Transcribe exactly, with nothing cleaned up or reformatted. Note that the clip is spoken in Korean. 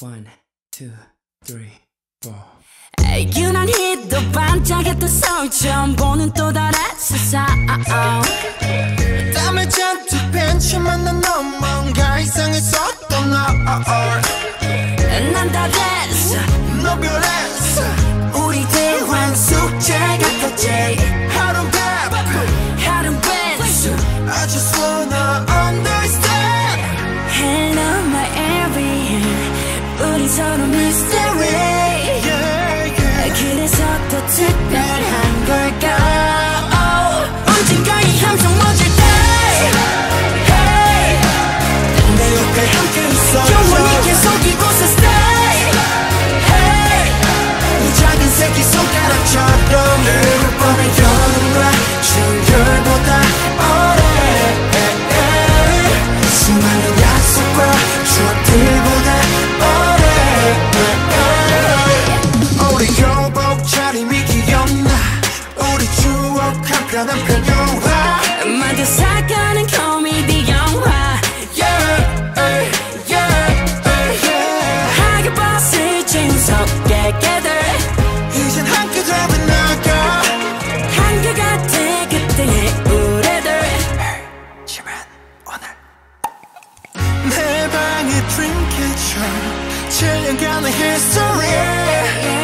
One, two, three, four. 유난히도 반짝였던 서울 처음 보는 또 다른 세상. 땀을 잔뜩 벤치만 난 넌 뭔가 이상했었던 너. 난 다 됐어 너 변했어. 우리 대화는 숙제 같았지. 하루는 밥 하루는 벤츠. I just wanna understand. Hello my everything. 우리 서로 mystery. Yeah, yeah. 그래서 더 특별한 걸까. oh. 언젠가 이 함성 멎을 때 hey. 내 옆에 함께 있어줘. 영원히 계속 이곳에 stay hey. 이 작은 새끼 손가락처럼 늘 뻔한 여름과 추열보다 오래. 수많은 약속과 추억들보다 오래. 우리 교복 차림이 기억나. 우리 추억 한편한 편 영화. 만져 살가는 코미디 영화. Yeah, yeah, yeah. 하게 벗을 재우섭게 깨들. 이젠 함께 잡은 나가. 한결같아 그때의 우리들. 지민 오늘 내 방의 dreamcatcher 칠 년간의 history.